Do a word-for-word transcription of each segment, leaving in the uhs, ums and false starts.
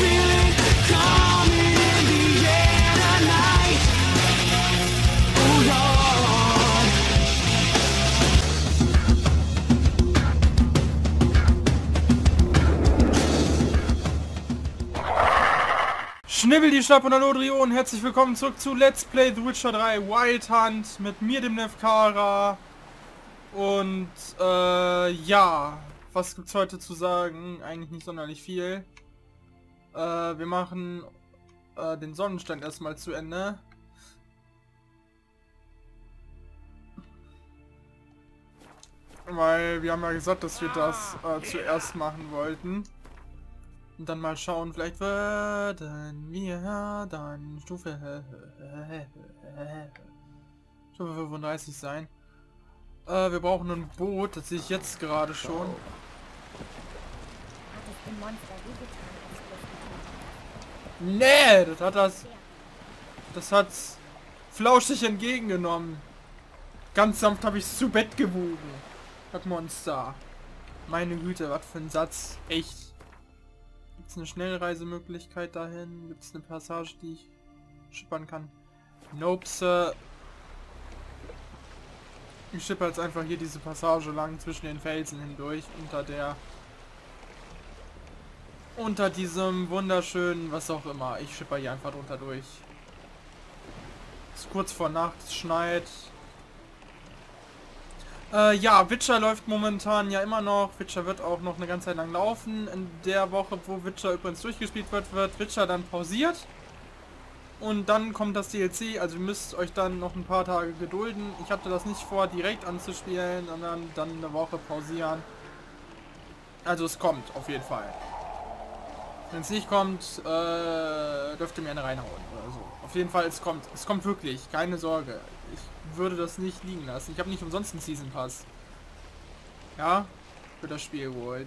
Schnibbel die Schnapp und hallo Drio und herzlich willkommen zurück zu Let's Play The Witcher drei Wild Hunt mit mir, dem Nefkara. Und äh, ja, was gibt's heute zu sagen? Eigentlich nicht sonderlich viel. Äh, wir machen äh, den Sonnenstand erstmal zu Ende. Weil wir haben ja gesagt, dass wir das äh, zuerst machen wollten. Und dann mal schauen, vielleicht werden wir dann Stufe Stufe fünfunddreißig sein. Äh, wir brauchen ein Boot, das sehe ich jetzt gerade schon. Nee, das hat das. Das hat's flauschig entgegengenommen. Ganz sanft habe ich es zu Bett gewogen. Das Monster. Meine Güte, was für ein Satz. Echt. Gibt es eine Schnellreisemöglichkeit dahin? Gibt es eine Passage, die ich schippern kann? Nope, Sir. Ich schippe jetzt einfach hier diese Passage lang zwischen den Felsen hindurch, unter der... Unter diesem wunderschönen, was auch immer. Ich schipper hier einfach drunter durch. Es ist kurz vor Nacht, es schneit. Äh, ja, Witcher läuft momentan ja immer noch. Witcher wird auch noch eine ganze Zeit lang laufen. In der Woche, wo Witcher übrigens durchgespielt wird, wird Witcher dann pausiert. Und dann kommt das D L C, also ihr müsst euch dann noch ein paar Tage gedulden. Ich hatte das nicht vor, direkt anzuspielen, sondern dann eine Woche pausieren. Also es kommt, auf jeden Fall. Wenn es nicht kommt, äh, dürft ihr mir eine reinhauen oder so. Auf jeden Fall, es kommt. Es kommt wirklich, keine Sorge. Ich würde das nicht liegen lassen. Ich habe nicht umsonst einen Season Pass. Ja, für das Spiel geholt.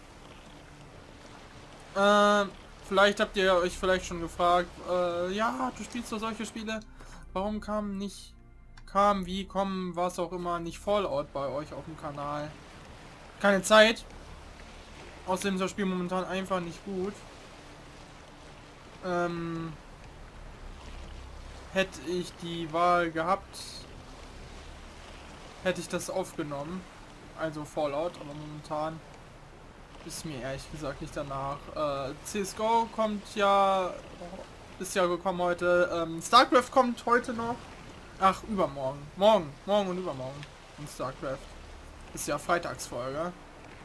Äh, vielleicht habt ihr euch vielleicht schon gefragt, äh, ja, du spielst doch solche Spiele. Warum kam nicht, kam, wie, kommen, was auch immer, nicht Fallout bei euch auf dem Kanal? Keine Zeit. Außerdem ist das Spiel momentan einfach nicht gut. Ähm, hätte ich die Wahl gehabt, hätte ich das aufgenommen. Also Fallout, aber momentan ist mir ehrlich gesagt nicht danach. Äh, C S G O kommt ja, ist ja gekommen heute. Ähm, StarCraft kommt heute noch. Ach, übermorgen. Morgen, morgen und übermorgen. Und StarCraft. Ist ja Freitagsfolge.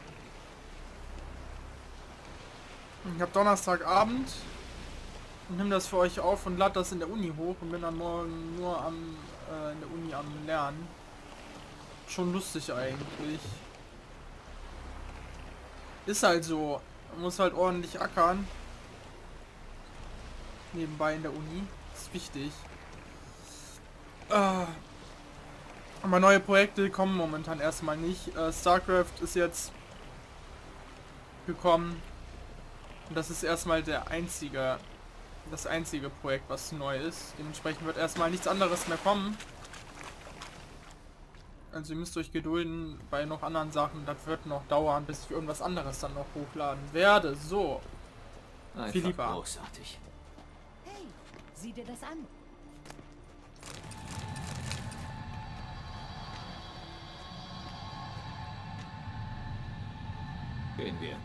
Ich habe Donnerstagabend und nehme das für euch auf und lade das in der Uni hoch und bin dann morgen nur am äh, in der Uni am Lernen. Schon lustig eigentlich. Ist halt so. Man muss halt ordentlich ackern. Nebenbei in der Uni. Ist wichtig. Äh, aber neue Projekte kommen momentan erstmal nicht. Äh, StarCraft ist jetzt gekommen. Und das ist erstmal der einzige, das einzige Projekt, was neu ist. Dementsprechend wird erstmal nichts anderes mehr kommen. Also ihr müsst euch gedulden bei noch anderen Sachen. Das wird noch dauern, bis ich irgendwas anderes dann noch hochladen werde. So. Einfach viel lieber. Großartig. Hey, sieh dir das an. Gehen wir.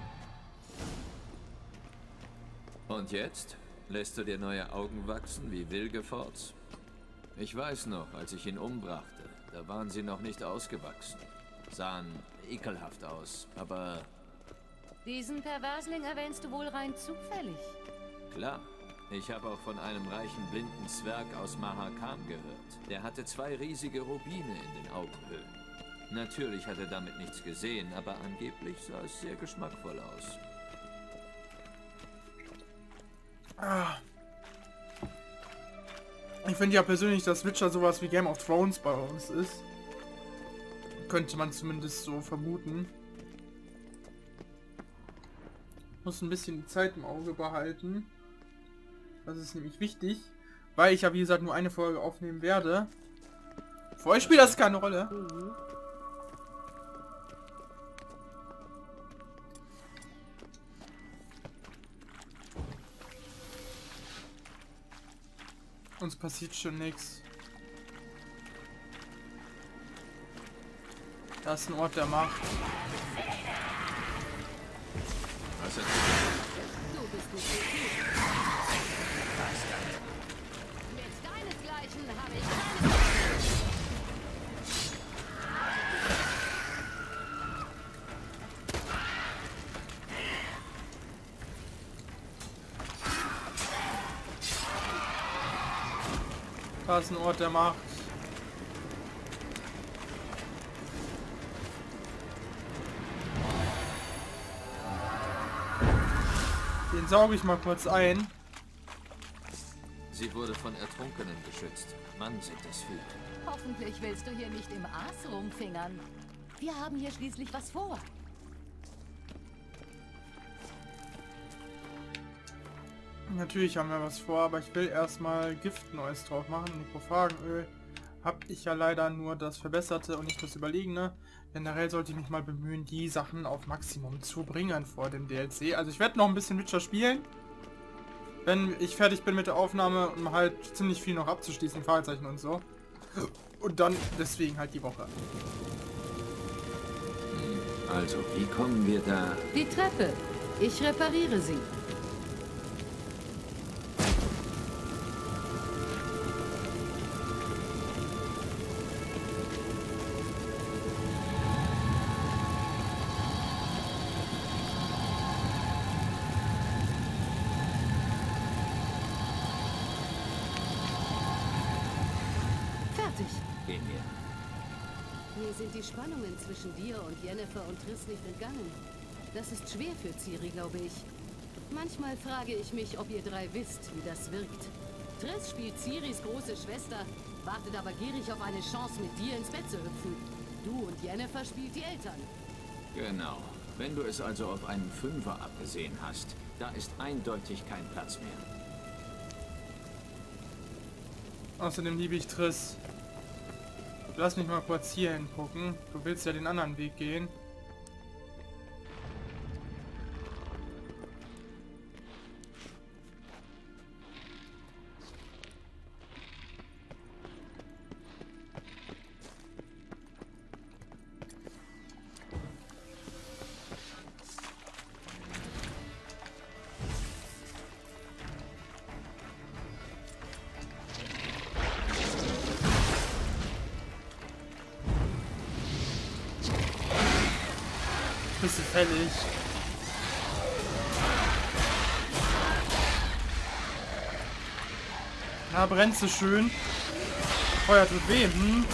Und jetzt? Lässt du dir neue Augen wachsen wie Wilgefortz? Ich weiß noch, als ich ihn umbrachte, da waren sie noch nicht ausgewachsen. Sahen ekelhaft aus, aber... Diesen Perversling erwähnst du wohl rein zufällig. Klar, ich habe auch von einem reichen blinden Zwerg aus Mahakam gehört. Der hatte zwei riesige Rubine in den Augenhöhlen. Natürlich hat er damit nichts gesehen, aber angeblich sah es sehr geschmackvoll aus. Ich finde ja persönlich, dass Witcher sowas wie Game of Thrones bei uns ist. Könnte man zumindest so vermuten. Muss ein bisschen die Zeit im Auge behalten. Das ist nämlich wichtig, weil ich ja wie gesagt nur eine Folge aufnehmen werde. Für euch spielt das keine Rolle. Uns passiert schon nichts. Das ist ein Ort der Macht. Was hat Du bist nicht so gut. Mit deinesgleichen habe ich keine... Da ist ein Ort der Macht. Den sauge ich mal kurz ein. Sie wurde von Ertrunkenen geschützt. Mann, sind das viele. Hoffentlich willst du hier nicht im Aas rumfingern. Wir haben hier schließlich was vor. Natürlich haben wir was vor, aber ich will erstmal Gift Neues drauf machen. Nekrophagenöl habe ich ja leider nur das Verbesserte und nicht das Überlegene. Generell sollte ich mich mal bemühen, die Sachen auf Maximum zu bringen vor dem D L C. Also ich werde noch ein bisschen Witcher spielen. Wenn ich fertig bin mit der Aufnahme, um halt ziemlich viel noch abzuschließen, Fragezeichen und so. Und dann deswegen halt die Woche. Also, wie kommen wir da? Die Treppe. Ich repariere sie. Gehen wir. Mir sind die Spannungen zwischen dir und Yennefer und Triss nicht entgangen. Das ist schwer für Ciri, glaube ich. Manchmal frage ich mich, ob ihr drei wisst, wie das wirkt. Triss spielt Ciris große Schwester, wartet aber gierig auf eine Chance, mit dir ins Bett zu hüpfen. Du und Yennefer spielt die Eltern. Genau. Wenn du es also auf einen Fünfer abgesehen hast, da ist eindeutig kein Platz mehr. Außerdem liebe ich Triss. Lass mich mal kurz hier hingucken. Du willst ja den anderen Weg gehen. Bist du fällig? Na, brennst du schön? Feuer tut weh, hm?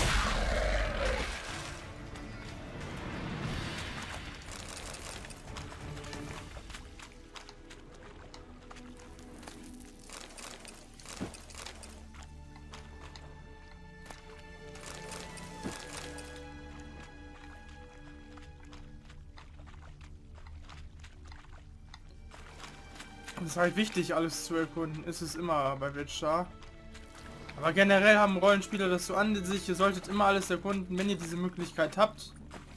Es ist halt wichtig, alles zu erkunden. Ist es immer bei Witcher. Aber generell haben Rollenspieler das so an sich. Ihr solltet immer alles erkunden, wenn ihr diese Möglichkeit habt.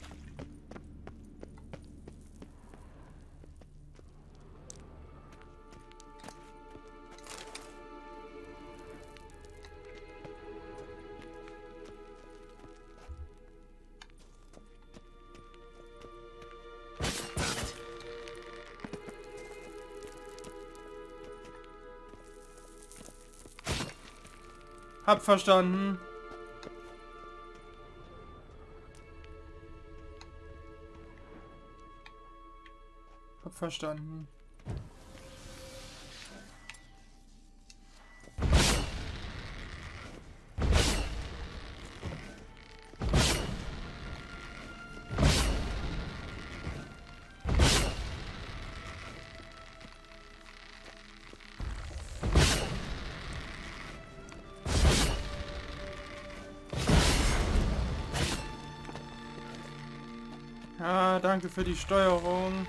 Hab verstanden. Hab verstanden. Ja, danke für die Steuerung.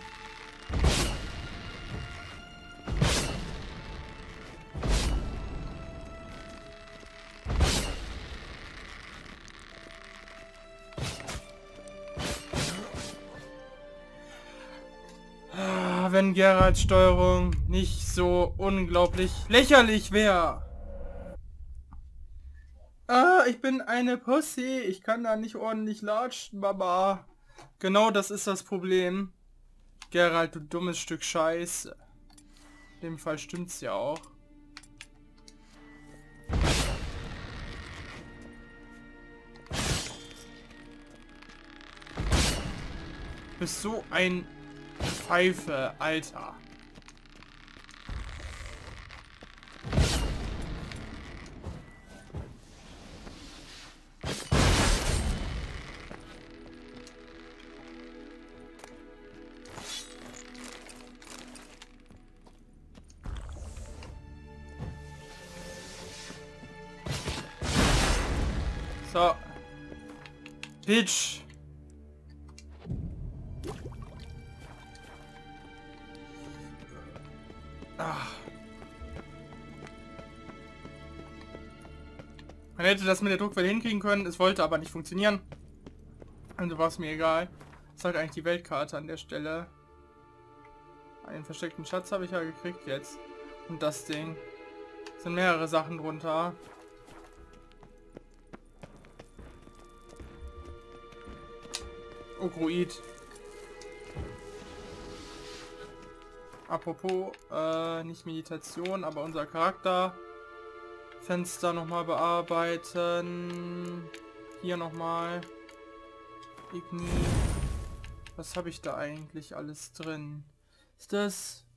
Ah, wenn Geralts Steuerung nicht so unglaublich lächerlich wäre. ich bin eine Pussy. Ich kann da nicht ordentlich latschen, Baba. Genau das ist das Problem. Geralt, du dummes Stück Scheiße. In dem Fall stimmt's ja auch. Du bist so ein Pfeife, Alter. So. Bitch. Ach. Man hätte das mit der Druckwelle hinkriegen können, es wollte aber nicht funktionieren. Also war es mir egal. Das ist halt eigentlich die Weltkarte an der Stelle. Einen versteckten Schatz habe ich ja gekriegt jetzt. Und das Ding. Es sind mehrere Sachen drunter. Ogroid. Apropos, äh, nicht Meditation, aber unser Charakter. Fenster nochmal bearbeiten. Hier nochmal. Igni. Was habe ich da eigentlich alles drin? Ist das...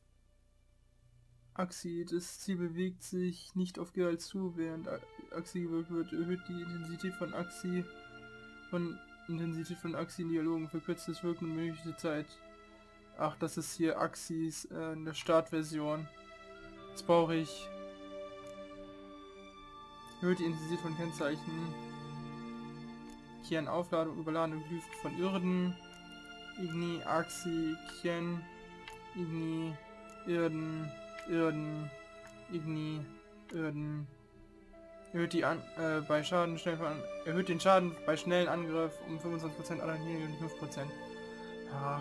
Axi, das Ziel bewegt sich nicht auf Geralt zu, während Axi gewirkt wird, erhöht die Intensität von Axi von Intensität von Axi in Dialogen, verkürzt das Wirken und mögliche Zeit. Ach, das ist hier Axis äh, in der Startversion. Jetzt brauche ich erhöht die Intensität von Kennzeichen. Hier eine Aufladung, überladene Glyphen von Irden. Igni, Axi, Kien, Igni, Irden, Irden, Igni, Irden. Erhöht die an, äh, bei Schaden schnell an, erhöht den Schaden bei schnellen Angriff um fünfundzwanzig Prozent, aller hier und fünf Prozent. Ja.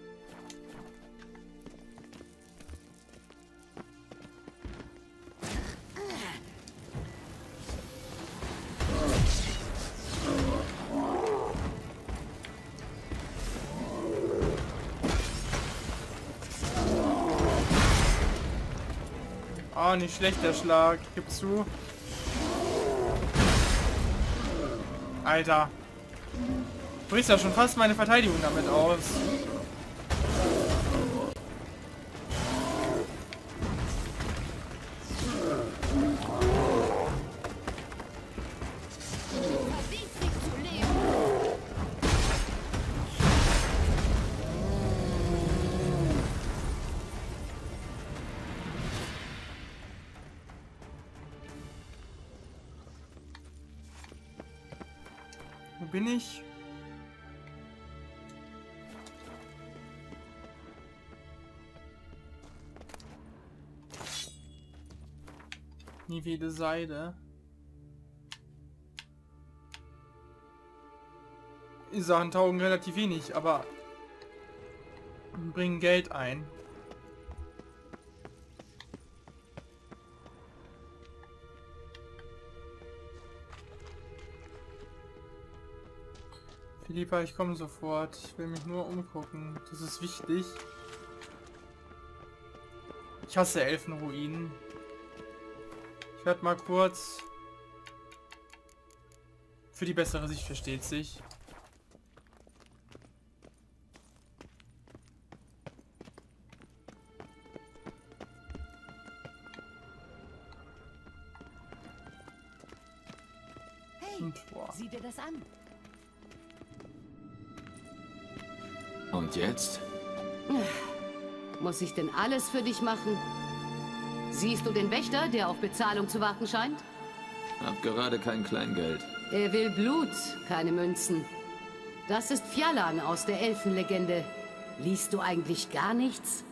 Ah, nicht schlecht der Schlag, gib zu. Alter. Du brichst ja schon fast meine Verteidigung damit aus. Wo bin ich? Nivede Seide. Die Sachen taugen relativ wenig, aber bringen Geld ein. Philippa, ich komme sofort. Ich will mich nur umgucken. Das ist wichtig. Ich hasse Elfenruinen. Ich werde mal kurz... Für die bessere Sicht versteht sich. Hey, Und, boah. sieh dir das an. Und jetzt? Muss ich denn alles für dich machen? Siehst du den Wächter, der auf Bezahlung zu warten scheint? Hab gerade kein Kleingeld. Er will Blut, keine Münzen. Das ist Fjallan aus der Elfenlegende. Liest du eigentlich gar nichts?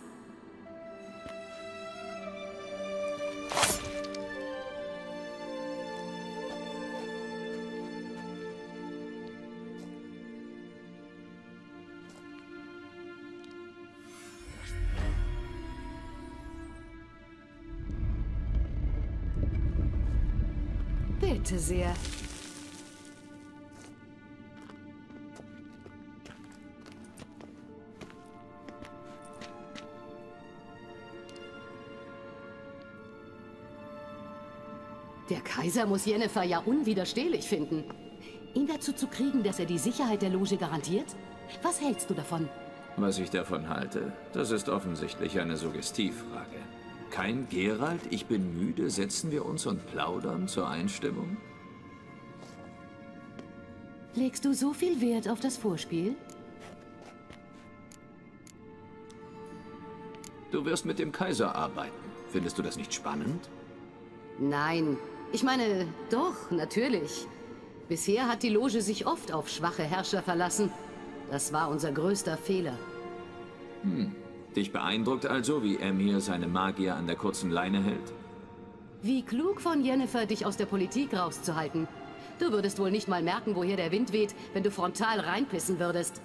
Bitte sehr. Der Kaiser muss Yennefer ja unwiderstehlich finden. Ihn dazu zu kriegen, dass er die Sicherheit der Loge garantiert? Was hältst du davon? Was ich davon halte, das ist offensichtlich eine Suggestivfrage. Kein Geralt, ich bin müde, setzen wir uns und plaudern zur Einstimmung? Legst du so viel Wert auf das Vorspiel? Du wirst mit dem Kaiser arbeiten. Findest du das nicht spannend? Nein. Ich meine, doch, natürlich. Bisher hat die Loge sich oft auf schwache Herrscher verlassen. Das war unser größter Fehler. Hm. Dich beeindruckt also, wie Emhyr seine Magier an der kurzen Leine hält? Wie klug von Yennefer, dich aus der Politik rauszuhalten. Du würdest wohl nicht mal merken, woher der Wind weht, wenn du frontal reinpissen würdest.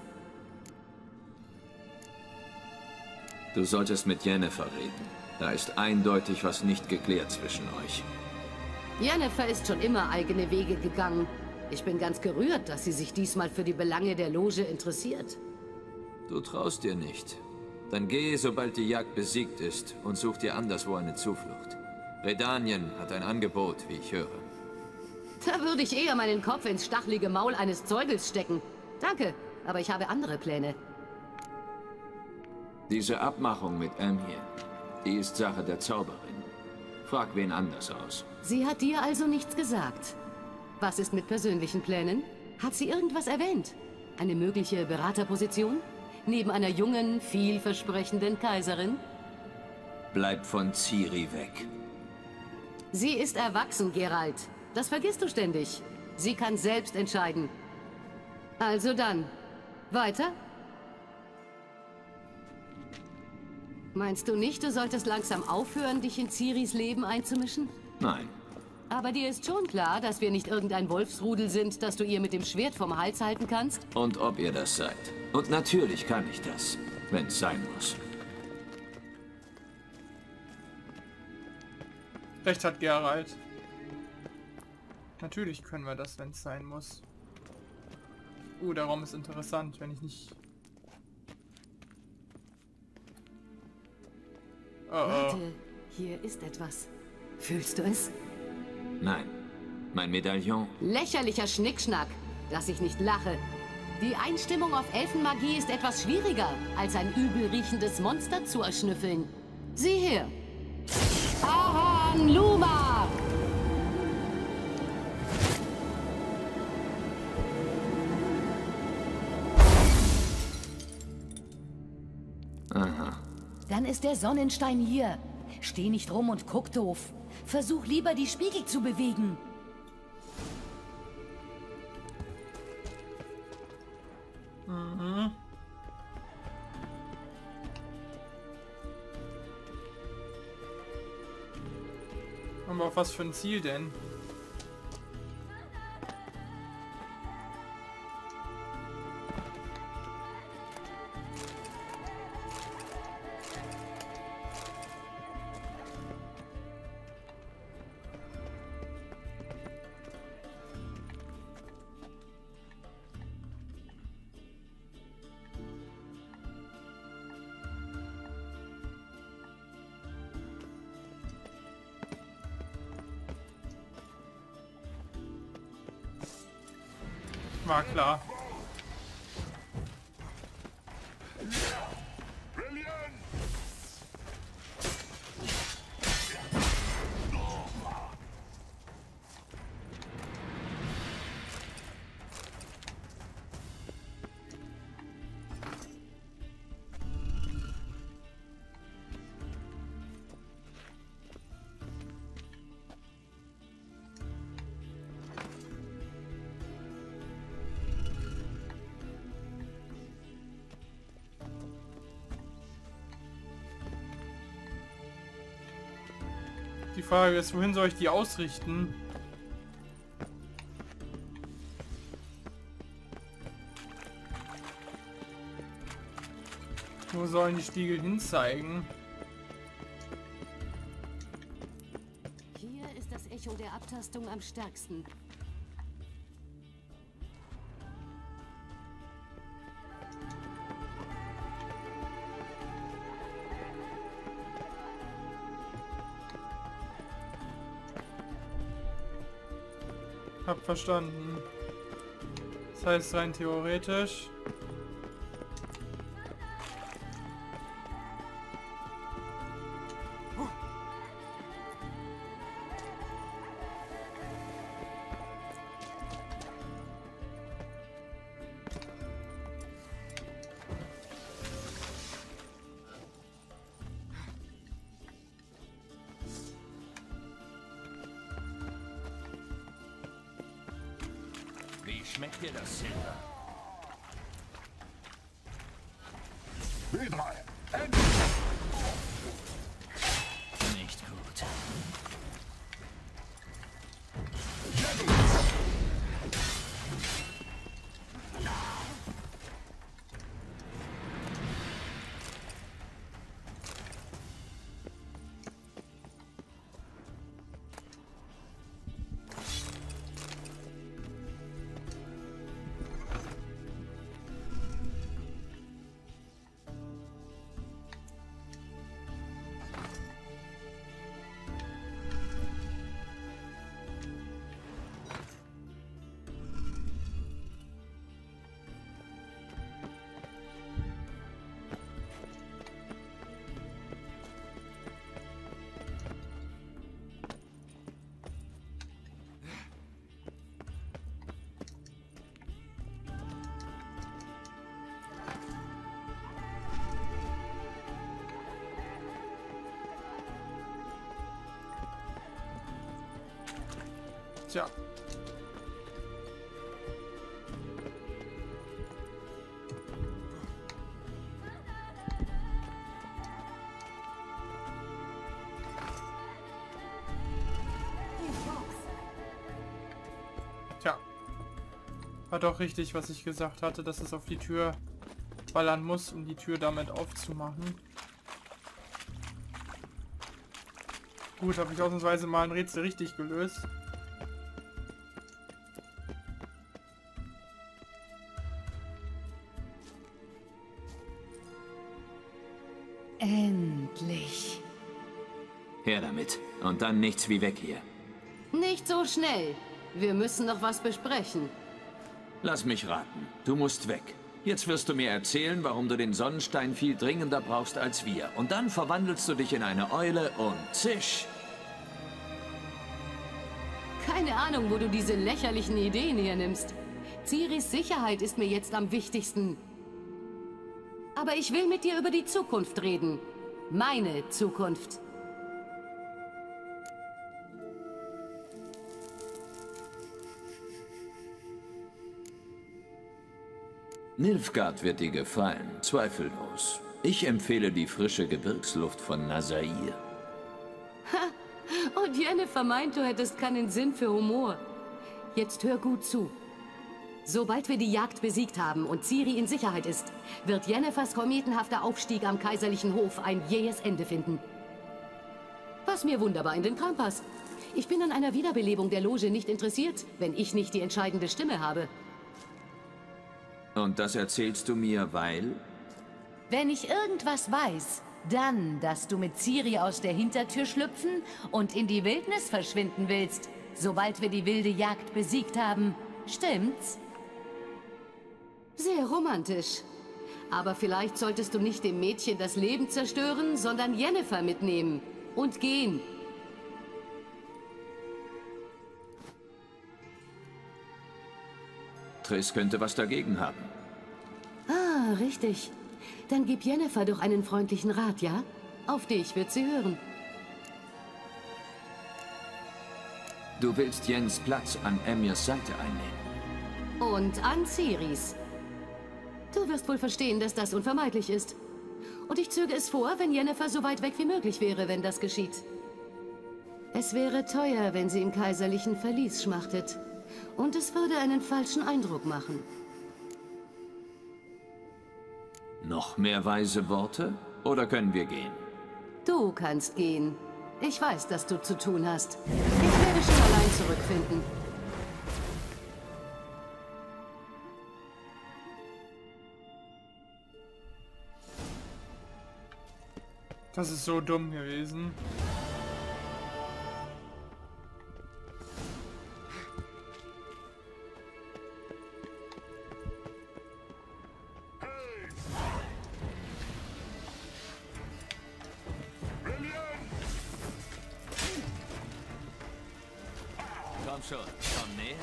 Du solltest mit Yennefer reden. Da ist eindeutig was nicht geklärt zwischen euch. Yennefer ist schon immer eigene Wege gegangen. Ich bin ganz gerührt, dass sie sich diesmal für die Belange der Loge interessiert. Du traust dir nicht. Dann geh, sobald die Jagd besiegt ist, und such dir anderswo eine Zuflucht. Redanian hat ein Angebot, wie ich höre. Da würde ich eher meinen Kopf ins stachlige Maul eines Zeugels stecken. Danke, aber ich habe andere Pläne. Diese Abmachung mit Emhyr, die ist Sache der Zauberin. Frag wen anders aus. Sie hat dir also nichts gesagt. Was ist mit persönlichen Plänen? Hat sie irgendwas erwähnt? Eine mögliche Beraterposition? Neben einer jungen, vielversprechenden Kaiserin? Bleib von Ciri weg. Sie ist erwachsen, Geralt. Das vergisst du ständig. Sie kann selbst entscheiden. Also dann. Weiter? Meinst du nicht, du solltest langsam aufhören, dich in Ciris Leben einzumischen? Nein. Aber dir ist schon klar, dass wir nicht irgendein Wolfsrudel sind, das du ihr mit dem Schwert vom Hals halten kannst? Und ob ihr das seid. Und natürlich kann ich das, wenn es sein muss. Recht hat Geralt. Natürlich können wir das, wenn es sein muss. Uh, der Raum ist interessant, wenn ich nicht... Oh, oh. Warte, hier ist etwas. Fühlst du es? Nein. Mein Medaillon. Lächerlicher Schnickschnack, dass ich nicht lache. Die Einstimmung auf Elfenmagie ist etwas schwieriger, als ein übel riechendes Monster zu erschnüffeln. Sieh her. Ahan Luma! Aha. Dann ist der Sonnenstein hier. Steh nicht rum und guck doof. Versuch lieber, die Spiegel zu bewegen. Mhm. Aber auf was für ein Ziel denn? War klar. Die Frage ist, wohin soll ich die ausrichten? Wo sollen die Spiegel hinzeigen? Hier ist das Echo der Abtastung am stärksten. Hab verstanden. Das heißt rein theoretisch. Wie schmeckt dir das, Silber? B drei. Nicht gut. Tja. Tja. War doch richtig, was ich gesagt hatte, dass es auf die Tür ballern muss, um die Tür damit aufzumachen. Gut, habe ich ausnahmsweise mal ein Rätsel richtig gelöst. Endlich. Her damit. Und dann nichts wie weg hier. Nicht so schnell. Wir müssen noch was besprechen. Lass mich raten. Du musst weg. Jetzt wirst du mir erzählen, warum du den Sonnenstein viel dringender brauchst als wir. Und dann verwandelst du dich in eine Eule und zisch. Keine Ahnung, wo du diese lächerlichen Ideen hernimmst. Ciris Sicherheit ist mir jetzt am wichtigsten. Aber ich will mit dir über die Zukunft reden. Meine Zukunft. Nilfgaard wird dir gefallen, zweifellos. Ich empfehle die frische Gebirgsluft von Nazair. Ha! Und Yennefer meint, du hättest keinen Sinn für Humor. Jetzt hör gut zu. Sobald wir die Jagd besiegt haben und Ciri in Sicherheit ist, wird Yennefers kometenhafter Aufstieg am kaiserlichen Hof ein jähes Ende finden. Was mir wunderbar in den Kram passt. Ich bin an einer Wiederbelebung der Loge nicht interessiert, wenn ich nicht die entscheidende Stimme habe. Und das erzählst du mir, weil? Wenn ich irgendwas weiß, dann, dass du mit Ciri aus der Hintertür schlüpfen und in die Wildnis verschwinden willst, sobald wir die wilde Jagd besiegt haben. Stimmt's? Sehr romantisch. Aber vielleicht solltest du nicht dem Mädchen das Leben zerstören, sondern Yennefer mitnehmen und gehen. Triss könnte was dagegen haben. Ah, richtig. Dann gib Yennefer doch einen freundlichen Rat, ja? Auf dich wird sie hören. Du willst Jens Platz an Emirs Seite einnehmen. Und an Ciris. Du wirst wohl verstehen, dass das unvermeidlich ist. Und ich zöge es vor, wenn Yennefer so weit weg wie möglich wäre, wenn das geschieht. Es wäre teuer, wenn sie im kaiserlichen Verlies schmachtet. Und es würde einen falschen Eindruck machen. Noch mehr weise Worte? Oder können wir gehen? Du kannst gehen. Ich weiß, dass du zu tun hast. Ich werde schon allein zurückfinden. Das ist so dumm gewesen. schon, komm näher.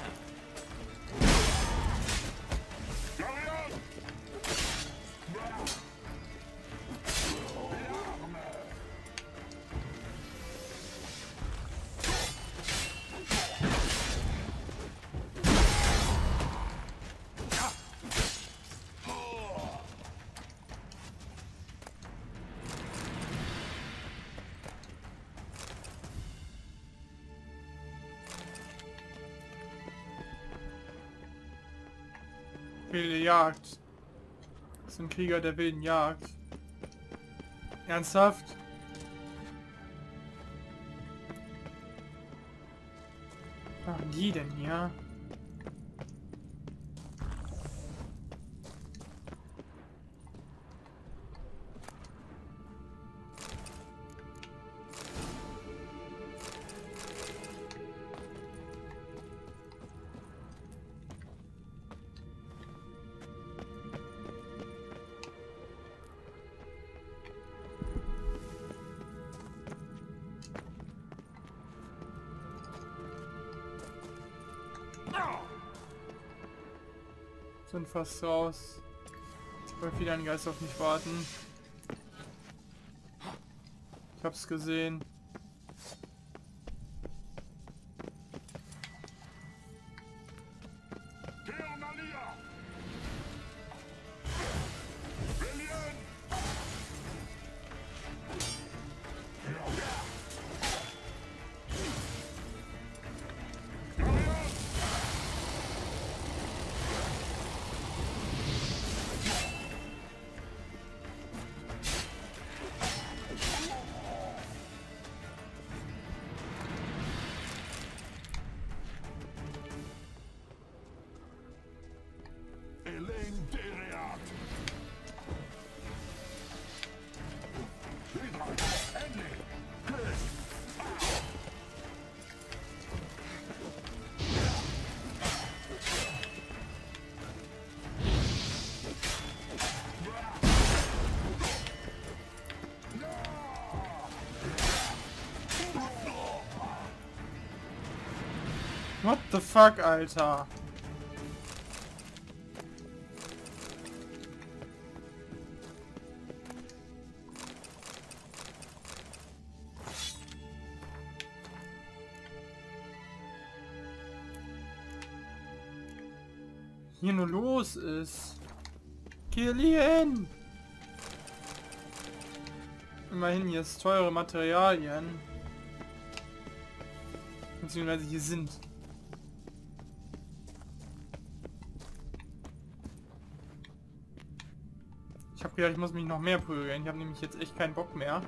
Wilde Jagd. Das sind Krieger der wilden Jagd. Ernsthaft? Was machen die denn hier? Sind fast raus. Weil wieder ein Geist auf mich warten. Ich hab's gesehen. What the fuck, Alter? Hier nur los ist. Killian! Immerhin, hier ist teure Materialien. Beziehungsweise hier sind. Ich habe gedacht, ich muss mich noch mehr prügeln. Ich habe nämlich jetzt echt keinen Bock mehr.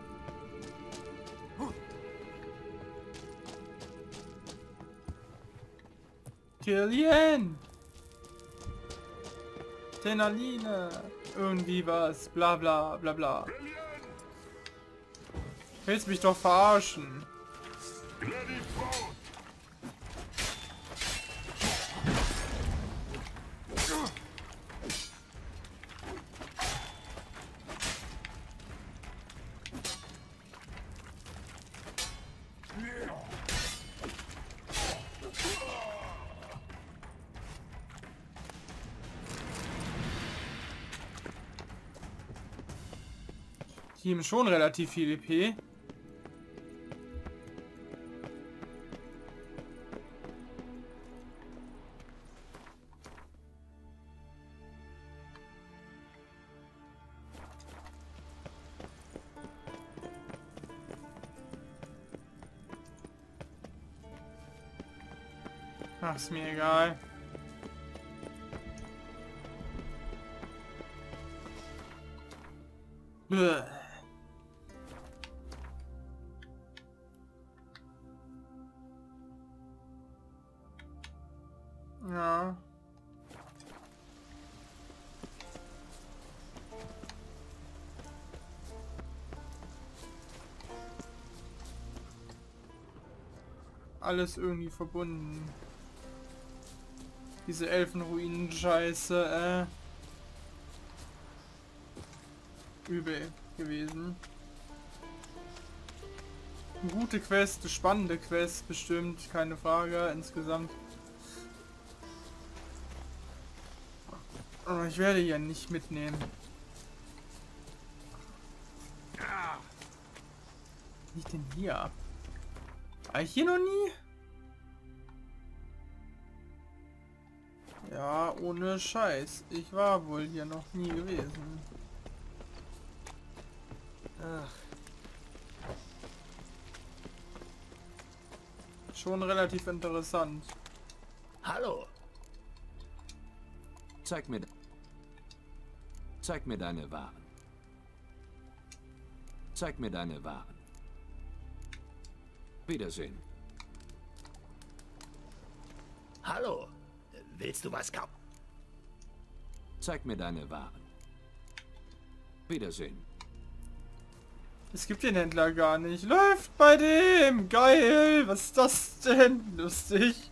Killian! Tenaline! Irgendwie was. Bla bla bla bla. Willst mich doch verarschen? Die haben schon relativ viel E P. Ach, ist mir egal. Bäh. Ja. Alles irgendwie verbunden. Diese Elfenruinen-Scheiße, äh. Übel gewesen. Eine gute Quest, eine spannende Quest, bestimmt, keine Frage, insgesamt. Aber ich werde hier nicht mitnehmen. Wie ich denn hier ab? War ich hier noch nie? Ja, ohne Scheiß. Ich war wohl hier noch nie gewesen. Ach. Schon relativ interessant. Hallo. Zeig mir... Zeig mir deine Waren. Zeig mir deine Waren. Wiedersehen. Hallo. Willst du was kaufen? Zeig mir deine Waren. Wiedersehen. Es gibt den Händler gar nicht. Läuft bei dem! Geil! Was ist das denn? Lustig.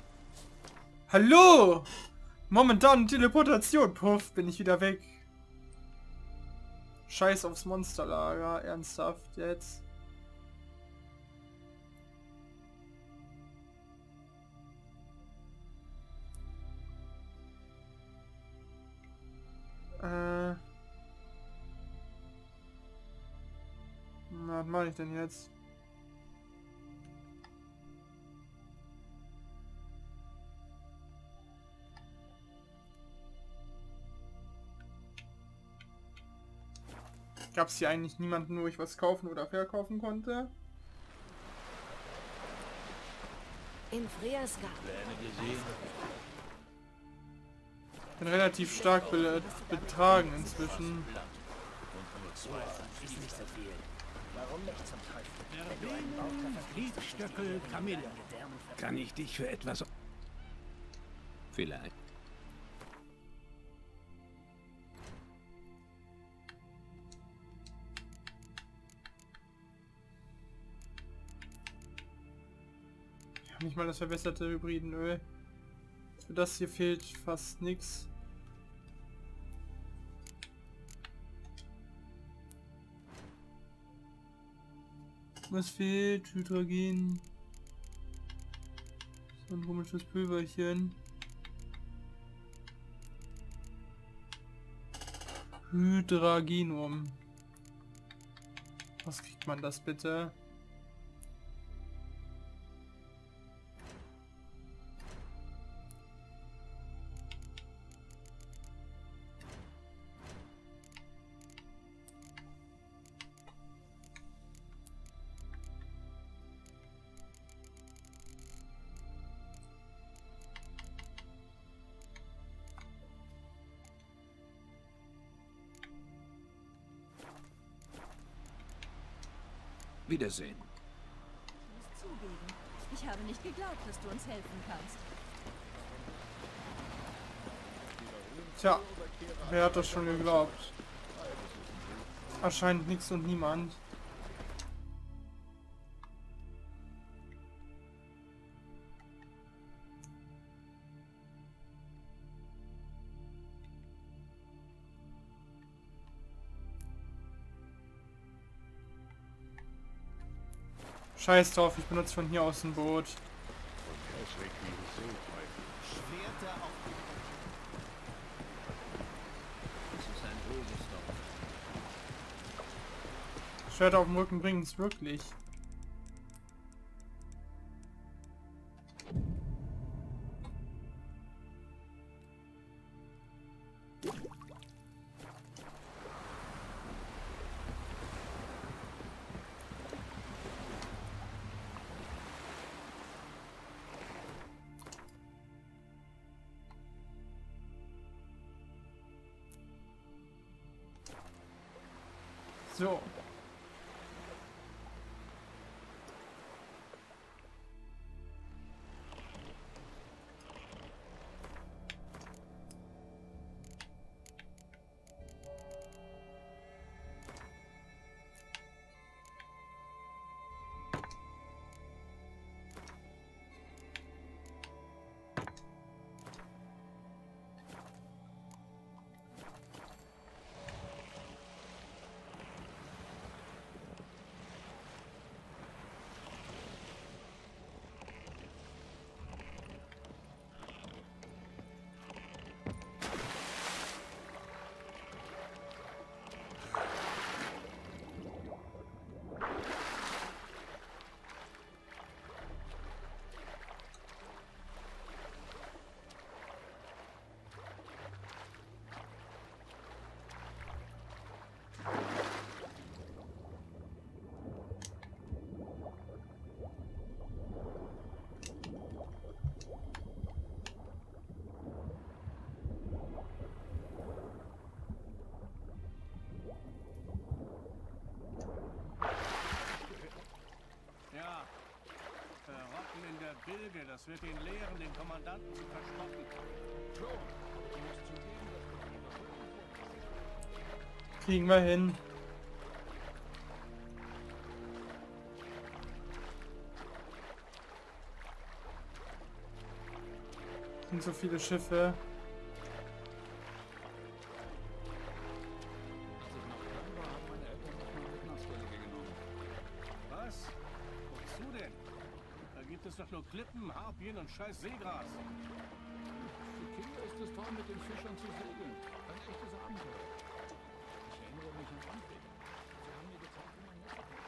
Hallo! Momentan Teleportation. Puff, bin ich wieder weg. Scheiß aufs Monsterlager. Ernsthaft jetzt. Äh... Na, was mache ich denn jetzt? Gab es hier eigentlich niemanden, wo ich was kaufen oder verkaufen konnte? In Freasgar. Bin relativ stark be betragen inzwischen. Kann ich dich für etwas... Vielleicht. Ich habe nicht mal das verbesserte Hybridenöl. Für das hier fehlt fast nichts. Was fehlt? Hydrogen. So ein komisches Pulverchen. Hydragenum. Was kriegt man das bitte? Wiedersehen. Ich muss zugeben, ich habe nicht geglaubt, dass du uns helfen kannst. Tja, wer hat das schon geglaubt? Anscheinend nichts und niemand. Scheiß drauf, ich benutze von hier aus ein Boot. Schwerter auf dem Rücken bringen es wirklich. So. Das wird ihn lehren, den Kommandanten zu verspotten. Schon. Du musst zugeben, dass Kriegen wir hin. Sind so viele Schiffe. Was? Wozu denn? Da gibt es doch nur Klippen, Harpien und scheiß Seegras. Für Kinder ist es toll, mit den Fischern zu segeln. Ein echtes Abenteuer. Ich erinnere mich an Anfänger. Sie haben mir gezeigt, wie man Netze fängt.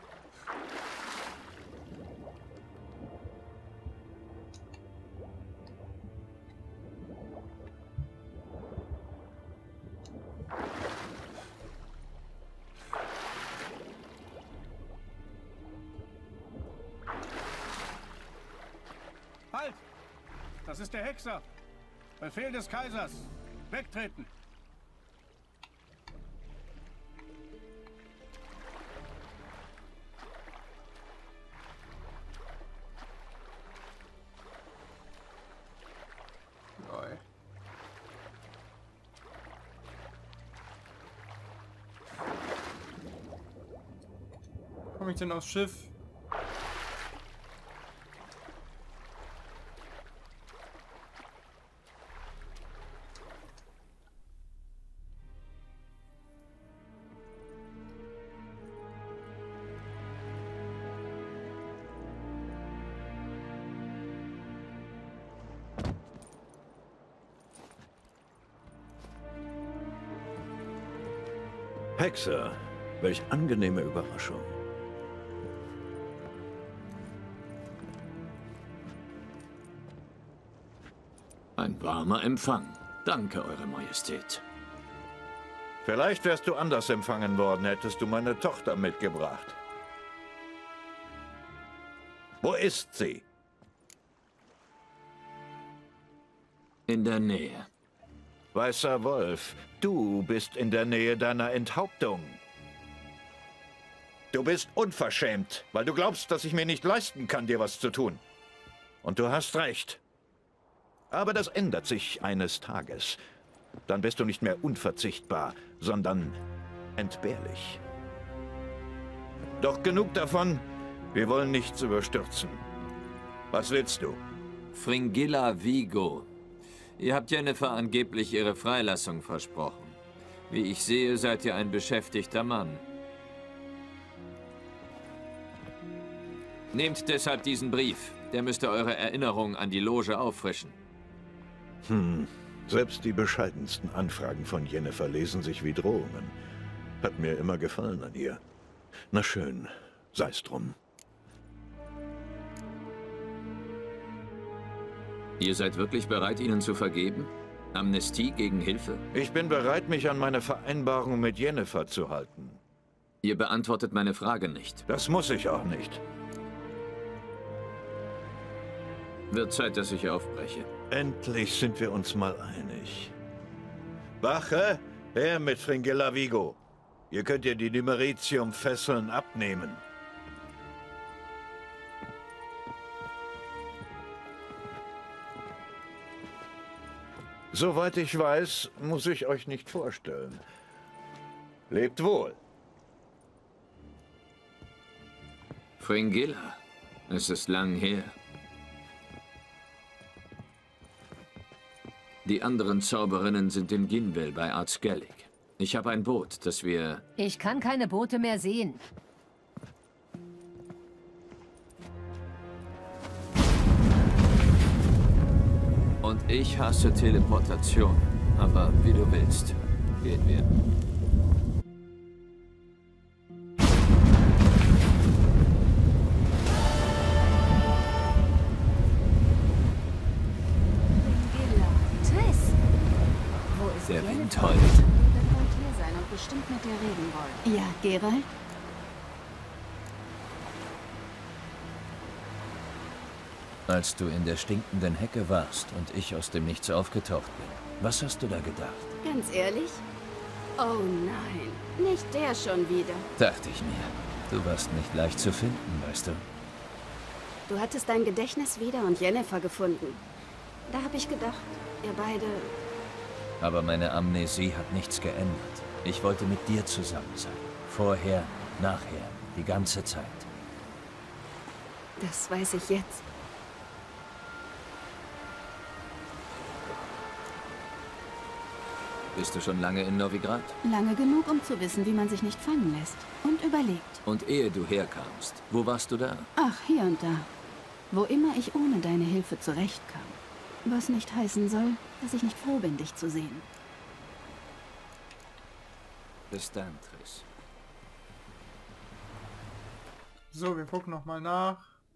Halt! Das ist der Hexer. Befehl des Kaisers. Wegtreten. Lol. Komme ich denn aufs Schiff? Hexer, welch angenehme Überraschung. Ein warmer Empfang. Danke, Eure Majestät. Vielleicht wärst du anders empfangen worden, hättest du meine Tochter mitgebracht. Wo ist sie? In der Nähe. Weißer Wolf, du bist in der Nähe deiner Enthauptung. Du bist unverschämt, weil du glaubst, dass ich mir nicht leisten kann, dir was zu tun. Und du hast recht. Aber das ändert sich eines Tages. Dann bist du nicht mehr unverzichtbar, sondern entbehrlich. Doch genug davon, wir wollen nichts überstürzen. Was willst du? Fringilla Vigo. Ihr habt Yennefer angeblich ihre Freilassung versprochen. Wie ich sehe, seid ihr ein beschäftigter Mann. Nehmt deshalb diesen Brief. Der müsste eure Erinnerung an die Loge auffrischen. Hm, selbst die bescheidensten Anfragen von Yennefer lesen sich wie Drohungen. Hat mir immer gefallen an ihr. Na schön, sei's drum. Ihr seid wirklich bereit, ihnen zu vergeben? Amnestie gegen Hilfe? Ich bin bereit, mich an meine Vereinbarung mit Yennefer zu halten. Ihr beantwortet meine Frage nicht. Das muss ich auch nicht. Wird Zeit, dass ich aufbreche. Endlich sind wir uns mal einig. Wache, her mit Fringilla Vigo. Ihr könnt ihr die Numeritium-Fesseln abnehmen. Soweit ich weiß, muss ich euch nicht vorstellen. Lebt wohl. Fringilla, es ist lang her. Die anderen Zauberinnen sind in Ginwell bei Artskellig. Ich habe ein Boot, das wir... Ich kann keine Boote mehr sehen. Und ich hasse Teleportation. Aber wie du willst. Gehen wir. Triss! Wo ist Der Yennefer? Wind heult. Der wollte hier sein und bestimmt mit dir reden wollen. Ja, Geralt? Als du in der stinkenden Hecke warst und ich aus dem Nichts aufgetaucht bin, was hast du da gedacht? Ganz ehrlich? Oh nein, nicht der schon wieder. Dachte ich mir. Du warst nicht leicht zu finden, weißt du. Du hattest dein Gedächtnis wieder und Jennifer gefunden. Da habe ich gedacht, ihr beide... Aber meine Amnesie hat nichts geändert. Ich wollte mit dir zusammen sein. Vorher, nachher, die ganze Zeit. Das weiß ich jetzt. Bist du schon lange in Novigrad? Lange genug, um zu wissen, wie man sich nicht fangen lässt. Und überlebt. Und ehe du herkamst, wo warst du da? Ach, hier und da. Wo immer ich ohne deine Hilfe zurechtkam. Was nicht heißen soll, dass ich nicht froh bin, dich zu sehen. Bis dann, Triss. So, wir gucken nochmal nach.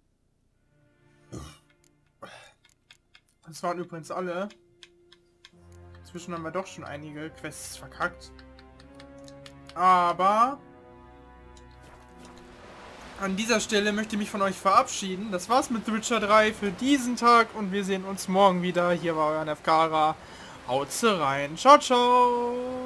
Das waren übrigens alle. Inzwischen haben wir doch schon einige Quests verkackt. Aber an dieser Stelle möchte ich mich von euch verabschieden. Das war's mit The Witcher drei für diesen Tag und wir sehen uns morgen wieder. Hier war euer Nefkara. Haut rein. Ciao, ciao.